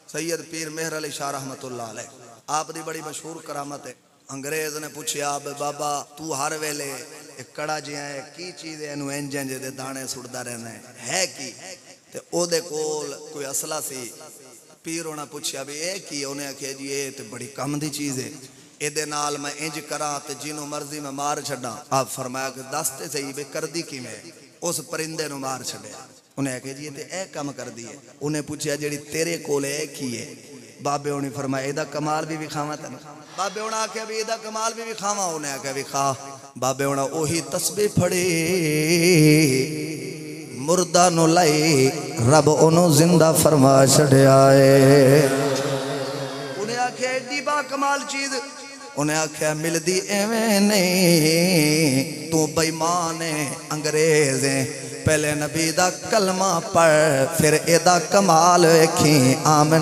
سید پیر مہر علی شاہ رحمت اللہ علیہ آپ دی بڑی مشہور کرامت ہے. انگریز نے پوچھیا بابا تو ہر ویلے ایک کڑا جہاں ہے کی چیز ہے انو انجن دے دانے سڑدا رہنا ہے کی تے او دے کول کوئی اصلہ سی. پیر ہونا پوچھیا بھی اے کی انہیں آکھیا جی اے تے بڑی کم دی چیز ہے اے دے نال میں انج کراں تے جنوں مرضی میں مار چھڈاں. آپ فرمایا کہ دستے صحیح بے کردی کیویں اس پرندے نو مار چھڈیا. انہیں کہا جی تے اے کم کر دی ہے. انہیں پوچھیا جڑی تیرے کول اے کی ہے بابے انہیں فرمایا اے دا کمال بھی کھاواں تے بابے انہیں آکھیا بھی اے دا کمال بھی کھاواں. انہیں آکھیا بھی کھا. بابے انہیں اوہی تسبیح پھڑی مردہ نو لائی رب انہوں زندہ فرما چھڑیا ہے. انہیں آکھیا ایڈی با کمال چیز. انہیں آکھیا ملدی ایویں نہیں تو بیمان انگریز ہیں. پہلے نبی دا کلمہ پڑھ پھر اے دا کمال ویکھیں. آمن